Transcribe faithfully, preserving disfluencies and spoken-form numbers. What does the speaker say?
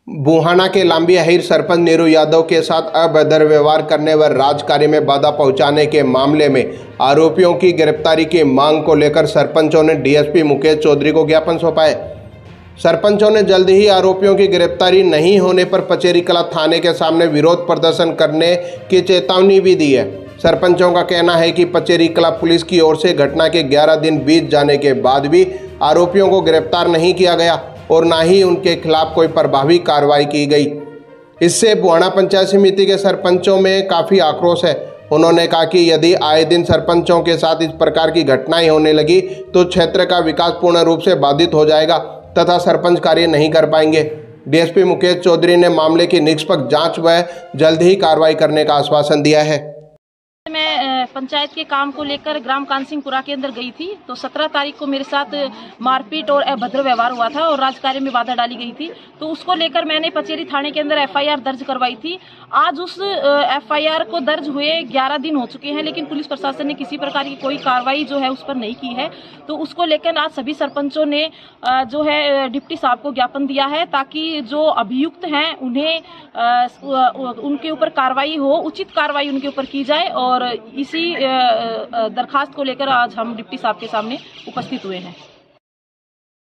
बुहाना के लांबी अहीर सरपंच नीरू यादव के साथ अभद्र व्यवहार करने व राजकार्य में बाधा पहुंचाने के मामले में आरोपियों की गिरफ्तारी की मांग को लेकर सरपंचों ने डीएसपी मुकेश चौधरी को ज्ञापन सौंपा है। सरपंचों ने जल्द ही आरोपियों की गिरफ्तारी नहीं होने पर पचेरी कला थाने के सामने विरोध प्रदर्शन करने की चेतावनी भी दी है। सरपंचों का कहना है कि पचेरी कला पुलिस की ओर से घटना के ग्यारह दिन बीत जाने के बाद भी आरोपियों को गिरफ्तार नहीं किया गया और न ही उनके खिलाफ कोई प्रभावी कार्रवाई की गई। इससे बुहाना पंचायत समिति के सरपंचों में काफ़ी आक्रोश है। उन्होंने कहा कि यदि आए दिन सरपंचों के साथ इस प्रकार की घटनाएं होने लगी तो क्षेत्र का विकास पूर्ण रूप से बाधित हो जाएगा तथा सरपंच कार्य नहीं कर पाएंगे। डीएसपी मुकेश चौधरी ने मामले की निष्पक्ष जांच व जल्द ही कार्रवाई करने का आश्वासन दिया है। मैं पंचायत के काम को लेकर ग्राम कानसिंहपुरा के अंदर गई थी तो सत्रह तारीख को मेरे साथ मारपीट और अभद्र व्यवहार हुआ था और राजकार्य में बाधा डाली गई थी, तो उसको लेकर मैंने पचेरी थाने के अंदर एफआईआर दर्ज करवाई थी। आज उस एफआईआर को दर्ज हुए ग्यारह दिन हो चुके हैं, लेकिन पुलिस प्रशासन ने किसी प्रकार की कोई कार्रवाई जो है उस पर नहीं की है। तो उसको लेकर आज सभी सरपंचों ने जो है डिप्टी साहब को ज्ञापन दिया है ताकि जो अभियुक्त हैं उन्हें उनके ऊपर कार्रवाई हो, उचित कार्रवाई उनके ऊपर की जाए। और इसी दरखास्त को लेकर आज हम डिप्टी साहब के सामने उपस्थित हुए हैं।